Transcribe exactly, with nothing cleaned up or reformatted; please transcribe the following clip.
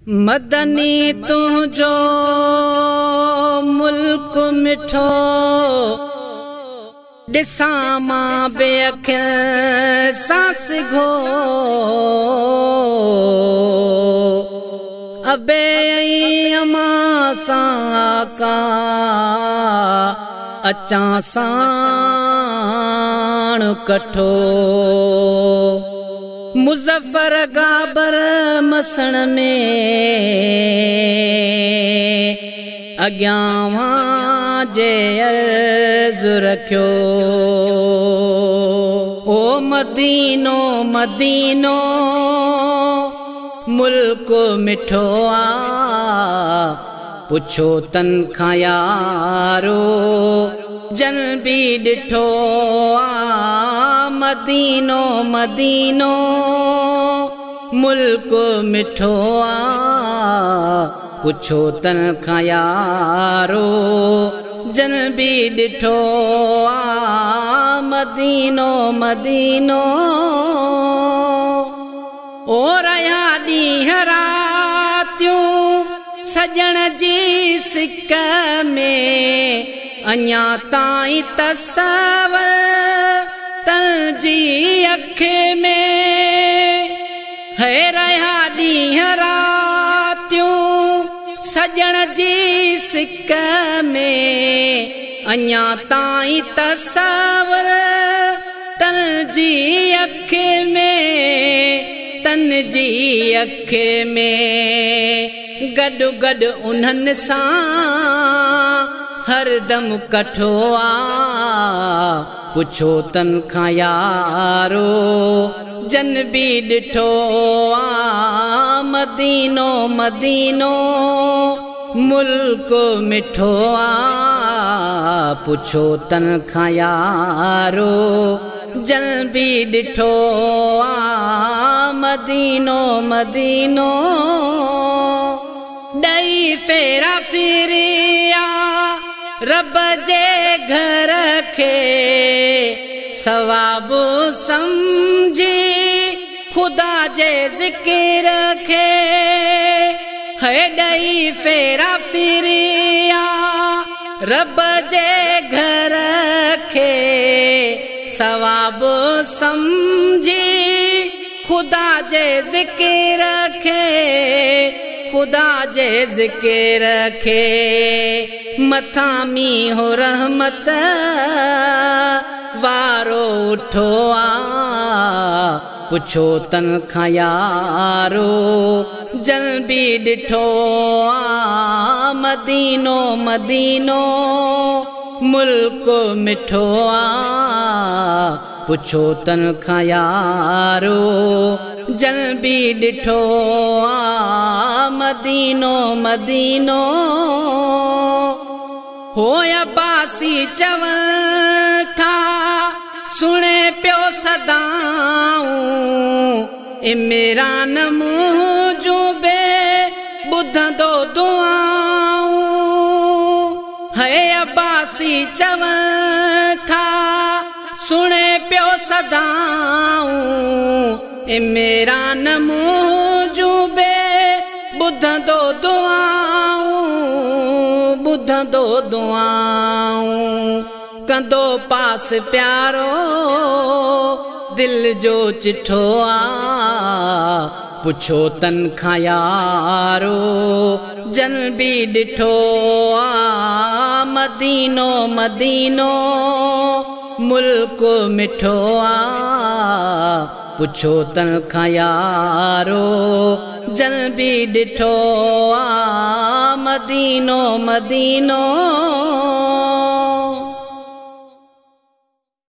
मदनी तुझो मुल्क मिठो दिसा मां बेअख सांस घो अबे अमा सां का अचा साण कठो मुज़फ़र गाबर मसण में अग्यावां जे अर्ज़ रखियो। ओ मदीनो मदीनो मुल्क मिठो आ पुछो तन खां यारो जन भी डिठो आ। मदीनो मदीनो मुल्क मिठो आ पुछो तन खां यारो जन भी डिठो आ। मदीनो मदीनो ओ रहा ॾींहं रातियूं सजण जी सिक में अञा ताईं तसवर तन जी अख में है रहा ॾींहं रातियूं सजण जी सिक में अञा ताईं तसवर तन जी अख में तन जी अख में गॾु गॾु उन्हनि सां हरदम कठो आ पुछो तन खां यारो जन भी डिठो आ। मदीनो मदीनो मुल्क मिठो आ पुछो तन खां यारो जन भी डिठो आ। मदीनो मदीनो ॾई फेरा फिरिया रब जे घर खे सवाबु समझी खुदा जे ज़िक्र खे है ॾई फेरा फिरिया रब जे घर खे सवाबु समझी खुदा जे ज़िक्र खे खुदा जे ज़िक्र खे मथा मींहो रहमत वारो उठो आ पुछो तन खां यारो जन भी डिठो आ। मदीनो मदीनो मुल्क मिठो आ पुछो तन खां यारो जन भी डिठो आ। मदीनो मदीनो होया बासी चवन था सुने पियो सदाऊं इमरान मुंहिंजूं बे ॿुधंदो दुआऊं है अब्बासी चवन था सुने पियो सदाऊं इमरान मुंहिंजूं बे ॿुधंदो दुआऊं ॿुधंदो दुआऊं कंदो पास प्यारो दिल जो चिठो आ पुछो तन खां यारो जन भी डिठो आ। मदीनो मदीनो मुल्क मिठो आ पुछो तन खां यारो जन भी डिठो आ। मदीनो मदीनो